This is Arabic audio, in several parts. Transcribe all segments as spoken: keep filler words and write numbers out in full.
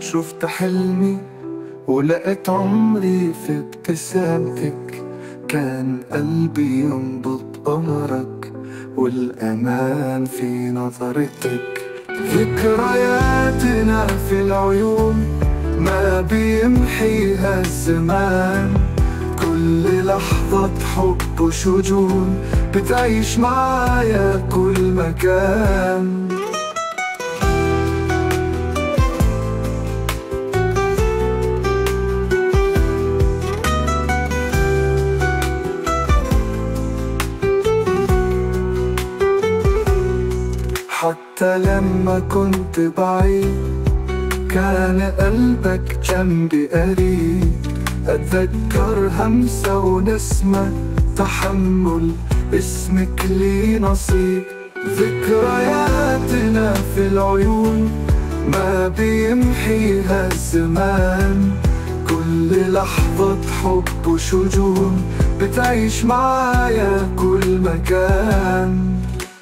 شفت حلمي ولقيت عمري في ابتسامتك، كان قلبي ينبض قمرك والأمان في نظرتك. ذكرياتنا في العيون ما بيمحيها الزمان، كل لحظة حب وشجون بتعيش معايا كل مكان. حتى لما كنت بعيد كان قلبك جنبي قريب، أتذكر همسة ونسمة تحمل اسمك لي نصيب. ذكرياتنا في العيون ما بيمحيها الزمان، كل لحظة حب وشجون بتعيش معايا كل مكان.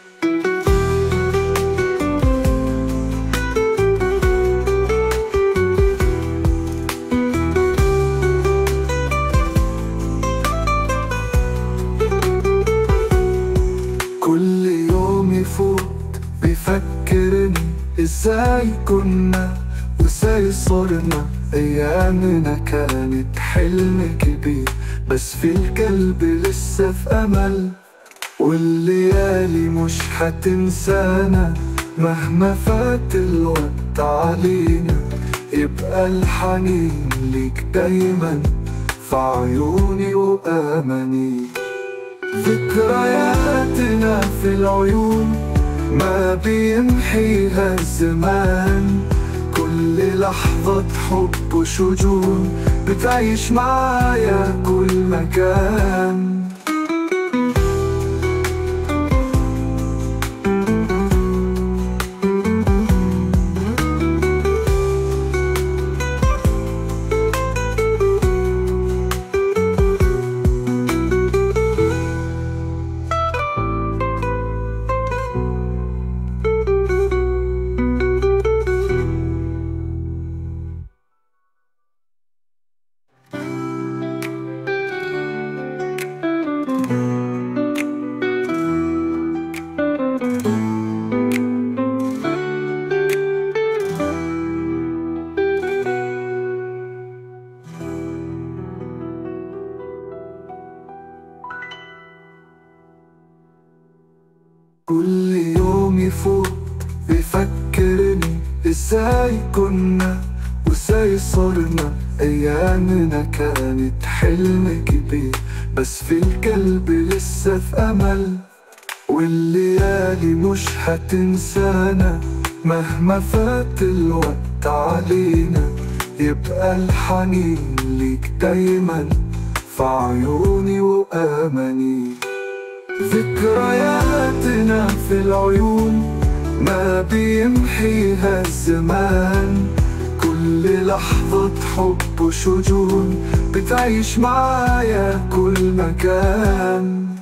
كل يوم يفوت بيفكرني ازاي كنا وازاي صرنا، ايامنا كانت حلم كبير بس في القلب لسه في امل، والليالي مش هتنسانا مهما فات الوقت علينا، يبقى الحنين ليك دايما في عيوني واماني. ذكرياتنا في العيون ما بيمحيها الزمان، كل لحظة حب وشجون بتعيش معايا كل مكان. كل يوم يفوت بيفكرني ازاي كنا وازاي صرنا، ايامنا كانت حلم كبير بس في القلب لسه في امل، والليالي مش هتنسانا مهما فات الوقت علينا، يبقى الحنين ليك دايما في عيوني واماني. ذكرياتنا في العيون ما بيمحيها الزمان، كل لحظة حب وشجون بتعيش معايا كل مكان.